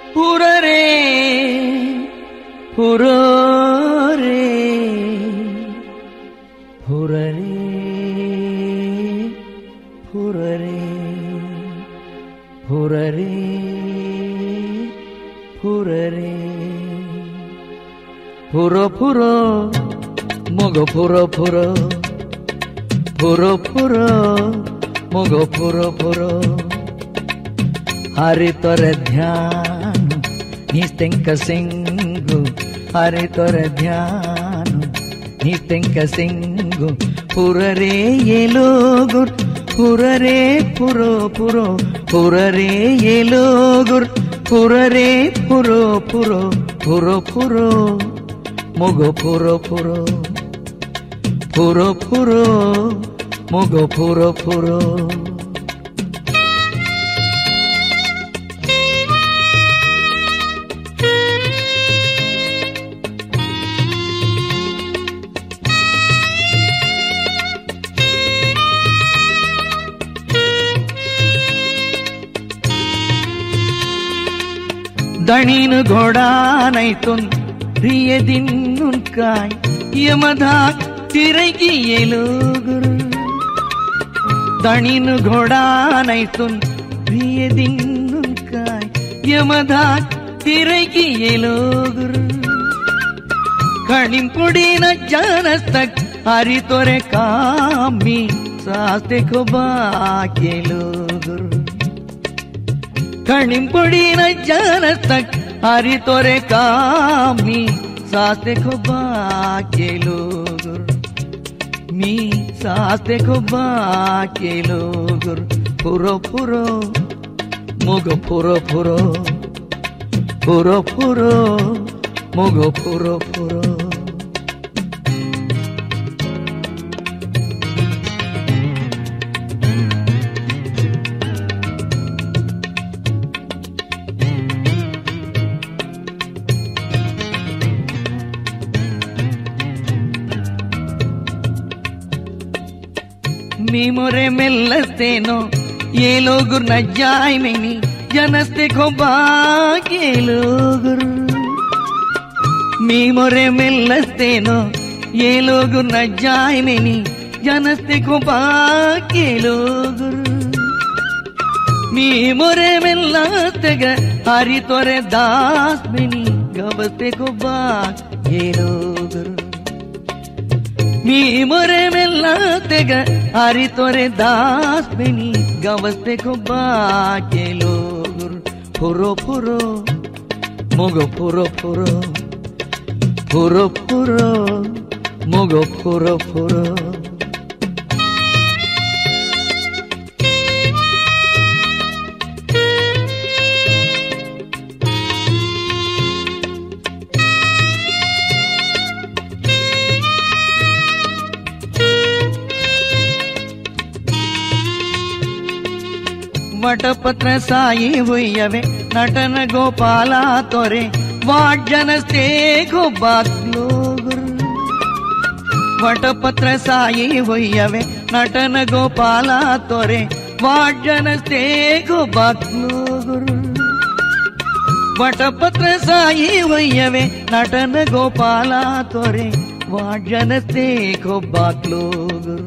ಪುರರೇ ಪುರರೇ ಪುರರೇ ಪುರರೇ ಪುರರೇ ಪುರರೇ ಪುರ ಪುರ ಮೊಗ ಪುರ ಪುರ ಪುರ ಪುರ ಮೊಗ ಪುರ ಪುರ ಹರಿ ತೊರೆ ಧ್ಯಾನ ನಿಸ್ತೆಂಕ ಸಿಂಗು ಹರಿ ತೊರೆ ಧ್ಯಾನ ನಿಸ್ತೆಂಕ ಸಿಂಗು ಪುರರೇ ಏಲೋಗುರ್ ಪುರರೇ ಪುರೋ ಪುರೋ ಪುರರೇ ಏಲೋಗುರ್ ಪುರರೇ ಪುರೋ ಪುರೋ ಪುರೋ ಪುರೋ ಮೊಗ ಪುರೋ ಪುರೋ ಪುರೋ ಪುರೋ ಮೊಗ ಪುರೋ ಪುರೋ दणीन घोड़ा नहीं तुन रिये दिन उनकाय यमधा तिरगी ये लोग दणीन घोड़ा नहीं तुन रिये दिन उनकाय यमधा तिरगी ये लोग कणिम पुड़ी न जानस तक हरी तोरे कामी सास्ते को बाके लोग कणिम पुड़ी न जानस तक हरी तोरे कामी सास्ते को बाके लोग मी सास्ते को बाके लोग पुरो पुरो मोगो पुरो पुरो पुरो पुरो मोगो पुरो पुरो मी मोरे मिलस्तेनो ये लोग न जाय मैनी जनस्ते को बाके लोग मी मोरे मिलस्तेनो ये लोग न जाय मैनी जनस्ते को बाके लोग मी मोरे मिलस्ते ग हरी तोरे दास मैनी गबस्ते को बाके लोग मी मोरे मिलते ग हरी तोरे दास बेनी गवस्ते को बाके लोग पुरो पुरो मोगो पुरो पुरो पुरो पुरो मोगो पुरो पुरो वटपत्र साई हुयवे नटन गोपाला तोरे वाड्जनस्ते को बाक्लोगुर वटपत्र साई हुयवे नटन गोपाला तोरे वाड्जनस्ते को बाक्लोगुर वटपत्र साई हुयवे नटन गोपाला तोरे वाड्जनस्ते को बाक्लोगुर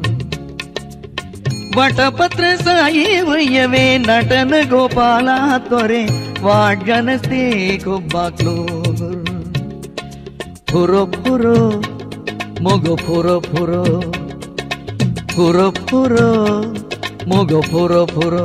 वटपत्र साई हुयवे नटन गोपाला तोरे वाड्जनस्ते को बाक्लोग पुरो पुरो मोगो पुरो पुरो पुरो पुरो मोगो पुरो पुरो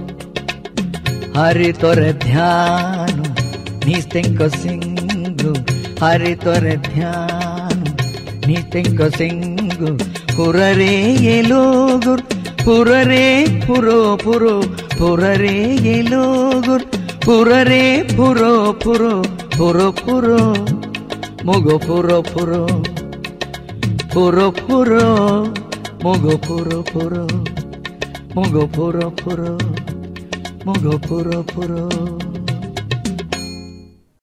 हरि तोरे ध्यान निस्तेंको सिंगु हरि तोरे ध्यान निस्तेंको सिंगु पुररे ये लोग पुररे पुरो पुरो पुररे ये लोग पुररे पुरो पुरो पुरो पुरो मोगो पुरो पुरो पुरो पुरो मोगो पुरो पुरो मोगो पुरो पुरो मोगो पुरो पुरो